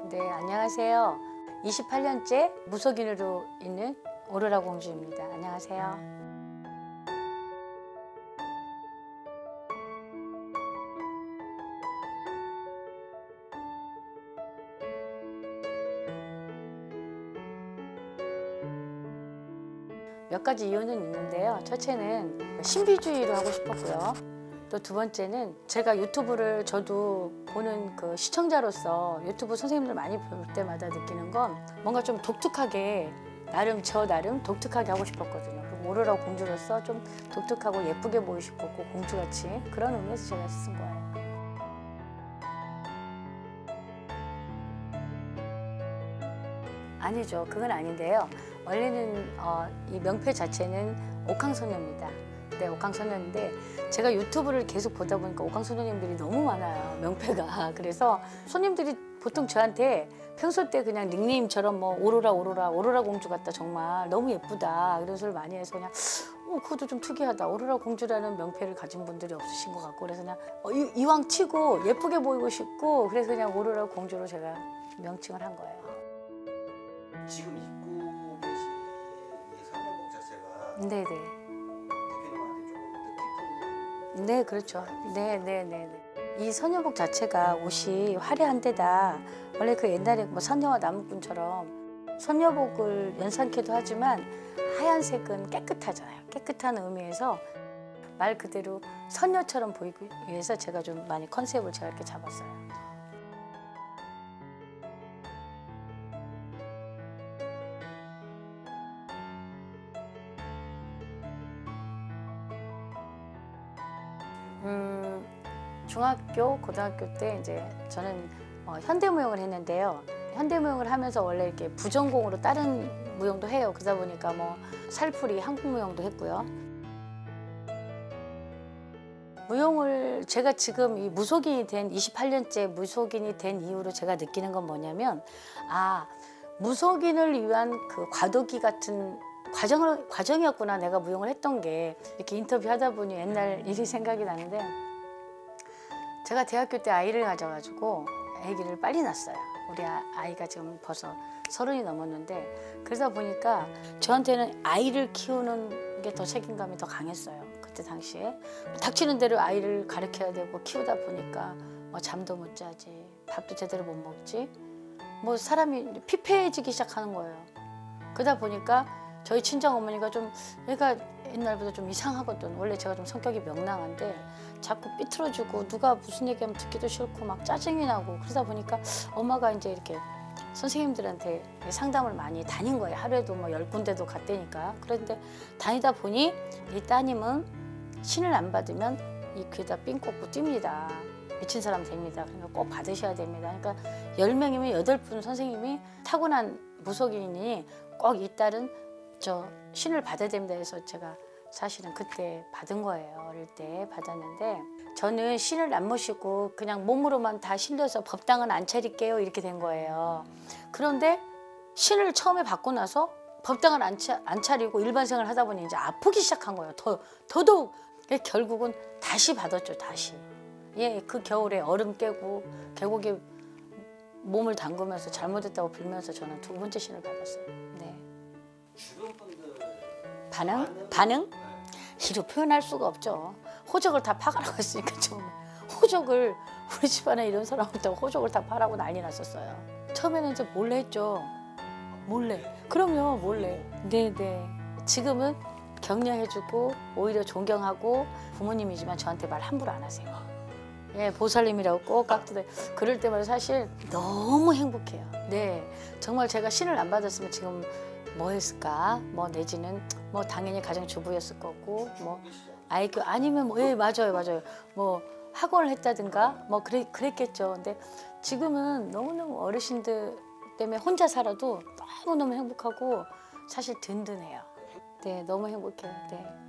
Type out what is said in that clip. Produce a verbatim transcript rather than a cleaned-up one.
네, 안녕하세요. 이십팔 년째 무속인으로 있는 오로라 공주입니다. 안녕하세요. 몇 가지 이유는 있는데요. 첫째는 신비주의로 하고 싶었고요. 또 두 번째는 제가 유튜브를 저도 보는 그 시청자로서 유튜브 선생님들 많이 볼 때마다 느끼는 건 뭔가 좀 독특하게 나름 저 나름 독특하게 하고 싶었거든요. 그리고 오로라 공주로서 좀 독특하고 예쁘게 보이고 싶었고 공주같이 그런 의미에서 제가 쓴 거예요. 아니죠. 그건 아닌데요. 원래는 어, 이 명패 자체는 옥황소녀입니다. 네, 옥황소녀인데 제가 유튜브를 계속 보다 보니까 옥황소녀님들이 너무 많아요. 명패가. 그래서 손님들이 보통 저한테 평소 때 그냥 닉네임처럼 뭐 오로라 오로라 오로라 공주 같다 정말 너무 예쁘다 이런 소리를 많이 해서 그냥 어, 그것도 좀 특이하다. 오로라 공주라는 명패를 가진 분들이 없으신 것 같고 그래서 그냥 어, 이, 이왕 치고 예쁘게 보이고 싶고 그래서 그냥 오로라 공주로 제가 명칭을 한 거예요. 지금 입고 계신 이 선녀복 자체가 네네. 대표님한테 조금 뜻깊은. 네, 그렇죠. 네, 네, 네, 네. 이 선녀복 자체가 옷이 화려한 데다 원래 그 옛날에 뭐 선녀와 나무꾼처럼 선녀복을 연상케도 하지만 하얀색은 깨끗하잖아요. 깨끗한 의미에서 말 그대로 선녀처럼 보이기 위해서 제가 좀 많이 컨셉을 제가 이렇게 잡았어요. 음, 중학교, 고등학교 때 이제 저는 어, 현대무용을 했는데요. 현대무용을 하면서 원래 이렇게 부전공으로 다른 무용도 해요. 그러다 보니까 뭐 살풀이, 한국무용도 했고요. 무용을 제가 지금 이 무속인이 된 이십팔 년째 무속인이 된 이후로 제가 느끼는 건 뭐냐면 아, 무속인을 위한 그 과도기 같은 과정을, 과정이었구나 내가 무용을 했던 게 이렇게 인터뷰하다 보니 옛날 일이 생각이 나는데 제가 대학교 때 아이를 가져가지고 아기를 빨리 낳았어요. 우리 아이가 지금 벌써 서른이 넘었는데 그러다 보니까 저한테는 아이를 키우는 게 더 책임감이 더 강했어요. 그때 당시에 닥치는 대로 아이를 가르쳐야 되고 키우다 보니까 뭐 잠도 못 자지 밥도 제대로 못 먹지 뭐 사람이 피폐해지기 시작하는 거예요. 그러다 보니까 저희 친정 어머니가 좀 얘가 옛날보다 좀 이상하거든. 원래 제가 좀 성격이 명랑한데 자꾸 삐뚤어지고 누가 무슨 얘기하면 듣기도 싫고 막 짜증이 나고 그러다 보니까 엄마가 이제 이렇게 선생님들한테 상담을 많이 다닌 거예요. 하루에도 뭐 열 군데도 갔다니까. 그런데 다니다 보니 이 따님은 신을 안 받으면 이 귀에다 삥 꽂고 뜁니다. 미친 사람 됩니다. 그러니까 꼭 받으셔야 됩니다. 그러니까 열 명이면 여덟 분 선생님이 타고난 무속인이니 꼭 이 딸은 저 신을 받아야 됩니다 해서 제가 사실은 그때 받은 거예요. 어릴 때 받았는데 저는 신을 안 모시고 그냥 몸으로만 다 실려서 법당은 안 차릴게요 이렇게 된 거예요. 그런데 신을 처음에 받고 나서 법당을 안, 차, 안 차리고 일반 생활을 하다 보니 이제 아프기 시작한 거예요. 더, 더더욱 결국은 다시 받았죠. 다시. 예, 그 겨울에 얼음 깨고 계곡에 몸을 담그면서 잘못했다고 빌면서 저는 두 번째 신을 받았어요. 네. 주변 분들 반응? 반응? 반응? 네. 이로 표현할 수가 없죠. 호적을 다 파가나갔으니까 좀 호적을 우리 집안에 이런 사람 없다고 호적을 다 파라고 난리 났었어요. 처음에는 이제 몰래 했죠. 몰래. 그럼요, 몰래. 네네. 지금은 격려해주고 오히려 존경하고 부모님이지만 저한테 말 함부로 안 하세요. 예, 보살님이라고 꼭 깍두대. 그럴 때마다 사실 너무 행복해요. 네, 정말 제가 신을 안 받았으면 지금 뭐 했을까? 뭐 내지는 뭐 당연히 가정주부였을 거고 뭐 아이 그 아니면 뭐 예, 맞아요, 맞아요. 뭐 학원을 했다든가 뭐 그래 그랬겠죠. 근데 지금은 너무너무 어르신들 때문에 혼자 살아도 너무너무 행복하고 사실 든든해요. 네, 너무 행복해요. 네.